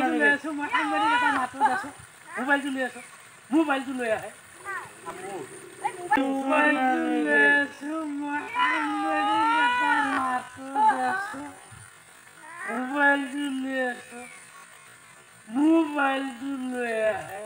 লৈ আছো মই সাংবাদিক এটা মাতো আছো মোবাইলটো লৈ আছো মোবাইলটো লৈ আহে মোবাইলটো লৈ আছো মই সাংবাদিক এটা মাতো আছো মোবাইলটো লৈ আছো মোবাইলটো লৈ আহে